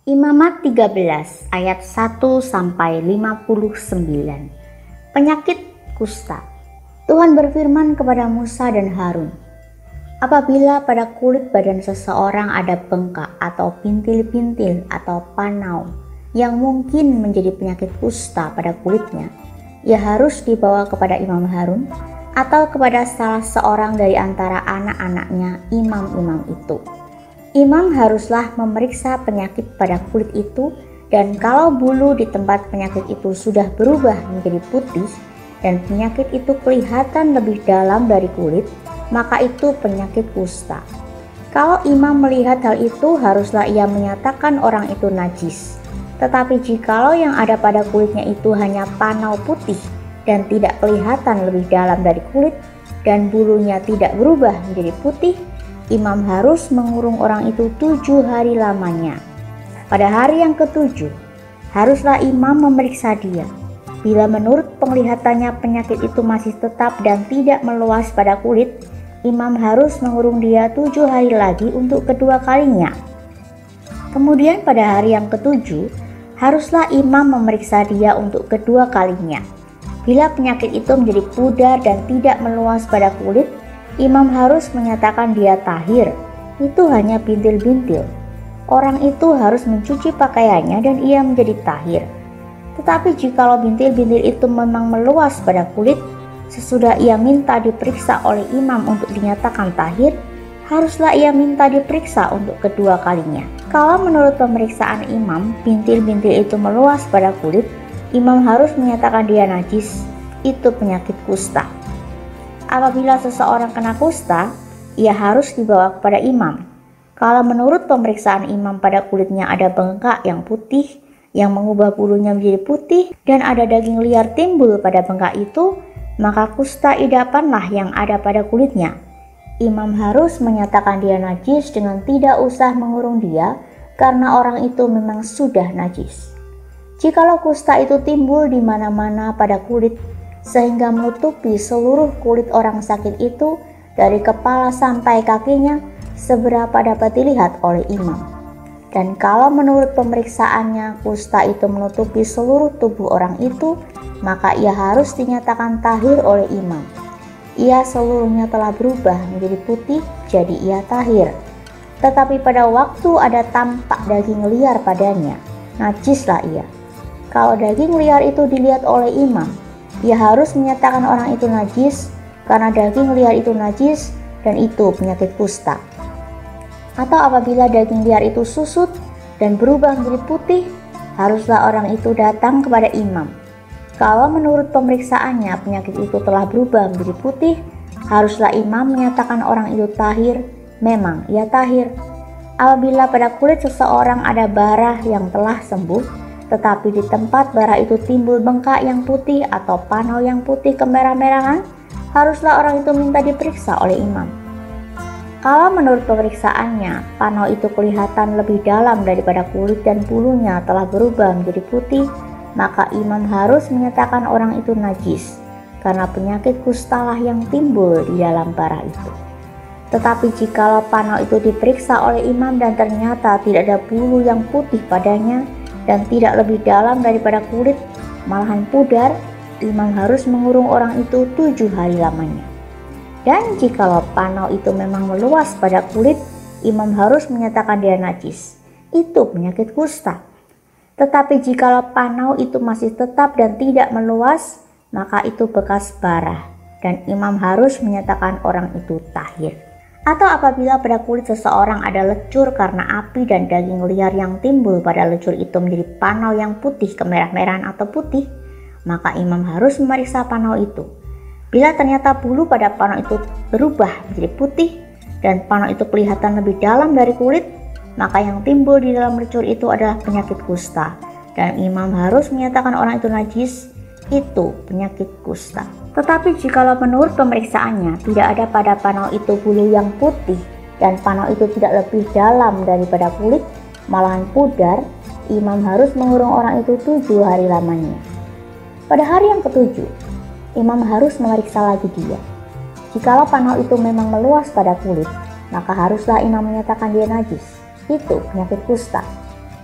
Imamat 13 ayat 1 sampai 59. Penyakit kusta. Tuhan berfirman kepada Musa dan Harun, apabila pada kulit badan seseorang ada bengkak atau pintil-pintil atau panau yang mungkin menjadi penyakit kusta pada kulitnya, ia harus dibawa kepada Imam Harun atau kepada salah seorang dari antara anak-anaknya imam-imam itu. Imam haruslah memeriksa penyakit pada kulit itu, dan kalau bulu di tempat penyakit itu sudah berubah menjadi putih dan penyakit itu kelihatan lebih dalam dari kulit, maka itu penyakit kusta. Kalau imam melihat hal itu, haruslah ia menyatakan orang itu najis. Tetapi jikalau yang ada pada kulitnya itu hanya panau putih dan tidak kelihatan lebih dalam dari kulit, dan bulunya tidak berubah menjadi putih, imam harus mengurung orang itu 7 hari lamanya. Pada hari yang ke-7, haruslah imam memeriksa dia. Bila menurut penglihatannya penyakit itu masih tetap dan tidak meluas pada kulit, imam harus mengurung dia 7 hari lagi untuk kedua kalinya. Kemudian pada hari yang ke-7, haruslah imam memeriksa dia untuk kedua kalinya. Bila penyakit itu menjadi pudar dan tidak meluas pada kulit, imam harus menyatakan dia tahir. Itu hanya bintil-bintil. Orang itu harus mencuci pakaiannya dan ia menjadi tahir. Tetapi jikalau bintil-bintil itu memang meluas pada kulit, sesudah ia minta diperiksa oleh imam untuk dinyatakan tahir, haruslah ia minta diperiksa untuk kedua kalinya. Kalau menurut pemeriksaan imam, bintil-bintil itu meluas pada kulit, imam harus menyatakan dia najis. Itu penyakit kusta. Apabila seseorang kena kusta, ia harus dibawa kepada imam. Kalau menurut pemeriksaan imam pada kulitnya ada bengkak yang putih, yang mengubah bulunya menjadi putih, dan ada daging liar timbul pada bengkak itu, maka kusta idapanlah yang ada pada kulitnya. Imam harus menyatakan dia najis dengan tidak usah mengurung dia, karena orang itu memang sudah najis. Jikalau kusta itu timbul di mana-mana pada kulit, sehingga menutupi seluruh kulit orang sakit itu dari kepala sampai kakinya, seberapa dapat dilihat oleh imam. Dan kalau menurut pemeriksaannya kusta itu menutupi seluruh tubuh orang itu, maka ia harus dinyatakan tahir oleh imam. Ia seluruhnya telah berubah menjadi putih, jadi ia tahir. Tetapi pada waktu ada tampak daging liar padanya, najislah ia. Kalau daging liar itu dilihat oleh imam, ia harus menyatakan orang itu najis, karena daging liar itu najis dan itu penyakit kusta. Atau apabila daging liar itu susut dan berubah menjadi putih, haruslah orang itu datang kepada imam. Kalau menurut pemeriksaannya penyakit itu telah berubah menjadi putih, haruslah imam menyatakan orang itu tahir, memang ia tahir. Apabila pada kulit seseorang ada bara yang telah sembuh, tetapi di tempat bara itu timbul bengkak yang putih atau panau yang putih kemerah-merahan, haruslah orang itu minta diperiksa oleh imam. Kalau menurut pemeriksaannya panau itu kelihatan lebih dalam daripada kulit dan bulunya telah berubah menjadi putih, maka imam harus menyatakan orang itu najis, karena penyakit kustalah yang timbul di dalam bara itu. Tetapi jikalau panau itu diperiksa oleh imam dan ternyata tidak ada bulu yang putih padanya, dan tidak lebih dalam daripada kulit, malahan pudar, imam harus mengurung orang itu 7 hari lamanya. Dan jikalau panau itu memang meluas pada kulit, imam harus menyatakan dia najis. Itu penyakit kusta. Tetapi jikalau panau itu masih tetap dan tidak meluas, maka itu bekas bara, dan imam harus menyatakan orang itu tahir. Atau apabila pada kulit seseorang ada lecur karena api dan daging liar yang timbul pada lecur itu menjadi panau yang putih kemerah-merahan atau putih, maka imam harus memeriksa panau itu. Bila ternyata bulu pada panau itu berubah menjadi putih dan panau itu kelihatan lebih dalam dari kulit, maka yang timbul di dalam lecur itu adalah penyakit kusta, dan imam harus menyatakan orang itu najis. Itu penyakit kusta. Tetapi jikalau menurut pemeriksaannya tidak ada pada panau itu bulu yang putih dan panau itu tidak lebih dalam daripada kulit, malahan pudar, imam harus mengurung orang itu 7 hari lamanya. Pada hari yang ke-7, imam harus memeriksa lagi dia. Jikalau panau itu memang meluas pada kulit, maka haruslah imam menyatakan dia najis. Itu penyakit kusta.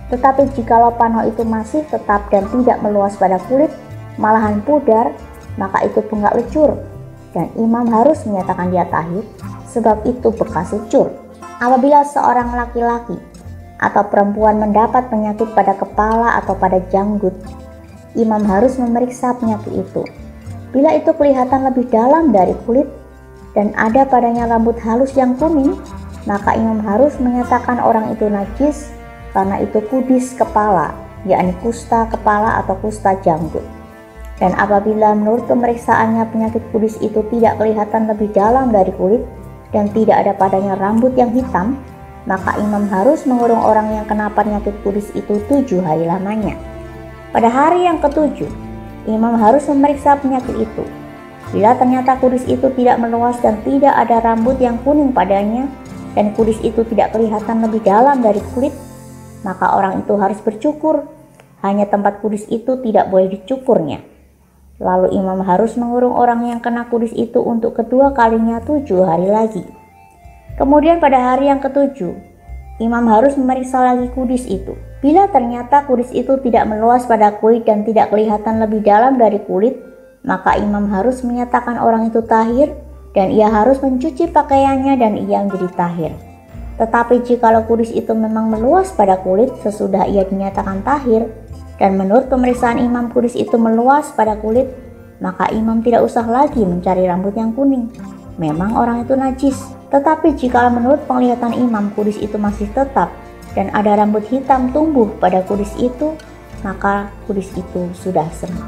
Tetapi jikalau panau itu masih tetap dan tidak meluas pada kulit, malahan pudar, maka itu punggak lecur, dan imam harus menyatakan dia tahir, sebab itu bekas lecur. Apabila seorang laki-laki atau perempuan mendapat penyakit pada kepala atau pada janggut, imam harus memeriksa penyakit itu. Bila itu kelihatan lebih dalam dari kulit dan ada padanya rambut halus yang kuning, maka imam harus menyatakan orang itu najis, karena itu kudis kepala, yakni kusta kepala atau kusta janggut. Dan apabila menurut pemeriksaannya penyakit kudis itu tidak kelihatan lebih dalam dari kulit dan tidak ada padanya rambut yang hitam, maka imam harus mengurung orang yang kena penyakit kudis itu 7 hari lamanya. Pada hari yang ke-7, imam harus memeriksa penyakit itu. Bila ternyata kudis itu tidak meluas dan tidak ada rambut yang kuning padanya, dan kudis itu tidak kelihatan lebih dalam dari kulit, maka orang itu harus bercukur. Hanya tempat kudis itu tidak boleh dicukurnya. Lalu imam harus mengurung orang yang kena kudis itu untuk kedua kalinya 7 hari lagi. Kemudian pada hari yang ke-7, imam harus memeriksa lagi kudis itu. Bila ternyata kudis itu tidak meluas pada kulit dan tidak kelihatan lebih dalam dari kulit, maka imam harus menyatakan orang itu tahir, dan ia harus mencuci pakaiannya dan ia menjadi tahir. Tetapi jikalau kudis itu memang meluas pada kulit sesudah ia dinyatakan tahir, dan menurut pemeriksaan imam kudis itu meluas pada kulit, maka imam tidak usah lagi mencari rambut yang kuning. Memang orang itu najis. Tetapi jikalau menurut penglihatan imam kudis itu masih tetap dan ada rambut hitam tumbuh pada kudis itu, maka kudis itu sudah sembuh.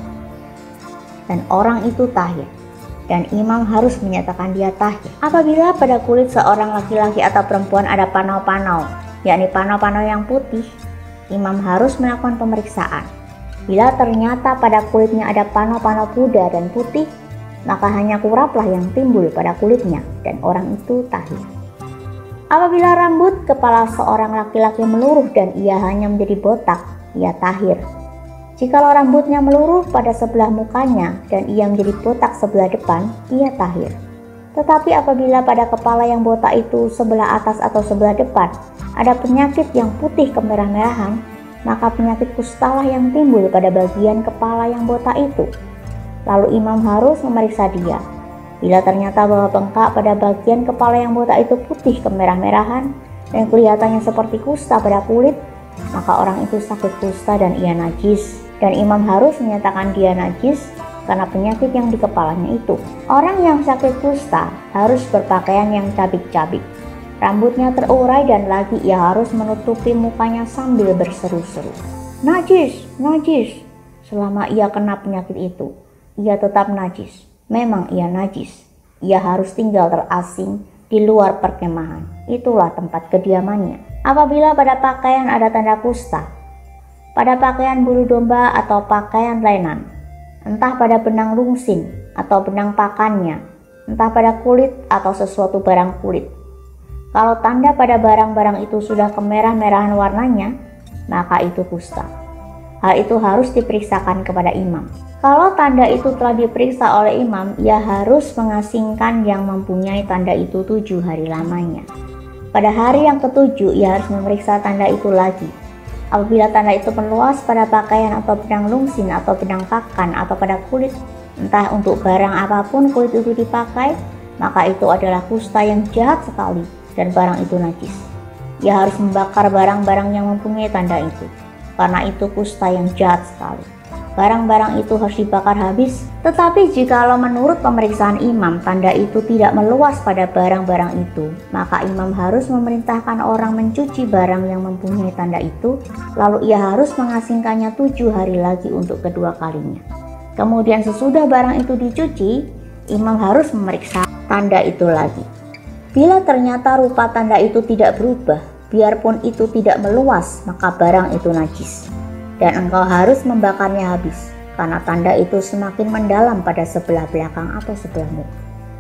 Dan orang itu tahir. Dan imam harus menyatakan dia tahir. Apabila pada kulit seorang laki-laki atau perempuan ada panau-panau, yakni panau-panau yang putih, imam harus melakukan pemeriksaan. Bila ternyata pada kulitnya ada panau-panau pudar dan putih, maka hanya kuraplah yang timbul pada kulitnya, dan orang itu tahir. Apabila rambut kepala seorang laki-laki meluruh dan ia hanya menjadi botak, ia tahir. Jikalau rambutnya meluruh pada sebelah mukanya dan ia menjadi botak sebelah depan, ia tahir. Tetapi apabila pada kepala yang botak itu sebelah atas atau sebelah depan ada penyakit yang putih kemerah-merahan, maka penyakit kustalah yang timbul pada bagian kepala yang botak itu. Lalu imam harus memeriksa dia. Bila ternyata bahwa bengkak pada bagian kepala yang botak itu putih kemerah-merahan dan kelihatannya seperti kusta pada kulit, maka orang itu sakit kusta dan ia najis. Dan imam harus menyatakan dia najis karena penyakit yang di kepalanya itu. Orang yang sakit kusta harus berpakaian yang cabik-cabik. Rambutnya terurai dan lagi ia harus menutupi mukanya sambil berseru-seru. Najis, najis. Selama ia kena penyakit itu, ia tetap najis. Memang ia najis. Ia harus tinggal terasing di luar perkemahan. Itulah tempat kediamannya. Apabila pada pakaian ada tanda kusta, pada pakaian bulu domba atau pakaian lainan, entah pada benang lungsin atau benang pakannya, entah pada kulit atau sesuatu barang kulit. Kalau tanda pada barang-barang itu sudah kemerah-merahan warnanya, maka itu kusta. Hal itu harus diperiksakan kepada imam. Kalau tanda itu telah diperiksa oleh imam, ia harus mengasingkan yang mempunyai tanda itu 7 hari lamanya. Pada hari yang ke-7, ia harus memeriksa tanda itu lagi. Apabila tanda itu meluas pada pakaian atau benang lungsin atau benang pakan atau pada kulit, entah untuk barang apapun kulit itu dipakai, maka itu adalah kusta yang jahat sekali dan barang itu najis. Ia harus membakar barang-barang yang mempunyai tanda itu, karena itu kusta yang jahat sekali. Barang-barang itu harus dibakar habis. Tetapi jikalau menurut pemeriksaan imam tanda itu tidak meluas pada barang-barang itu, maka imam harus memerintahkan orang mencuci barang yang mempunyai tanda itu, lalu ia harus mengasingkannya 7 hari lagi untuk kedua kalinya. Kemudian sesudah barang itu dicuci, imam harus memeriksa tanda itu lagi. Bila ternyata rupa tanda itu tidak berubah, biarpun itu tidak meluas, maka barang itu najis. Dan engkau harus membakarnya habis, karena tanda itu semakin mendalam pada sebelah belakang atau sebelah muka.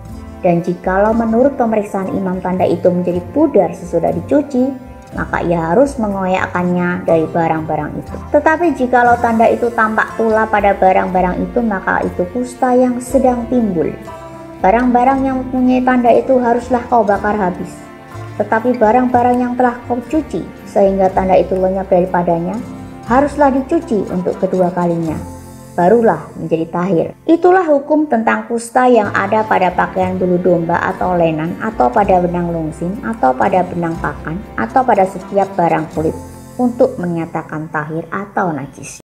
Dan jikalau menurut pemeriksaan imam tanda itu menjadi pudar sesudah dicuci, maka ia harus mengoyakkannya dari barang-barang itu. Tetapi jikalau tanda itu tampak pula pada barang-barang itu, maka itu kusta yang sedang timbul. Barang-barang yang mempunyai tanda itu haruslah kau bakar habis. Tetapi barang-barang yang telah kau cuci, sehingga tanda itu lenyap daripadanya, haruslah dicuci untuk kedua kalinya, barulah menjadi tahir. Itulah hukum tentang kusta yang ada pada pakaian bulu domba atau lenan, atau pada benang lungsing, atau pada benang pakan, atau pada setiap barang kulit, untuk menyatakan tahir atau najis.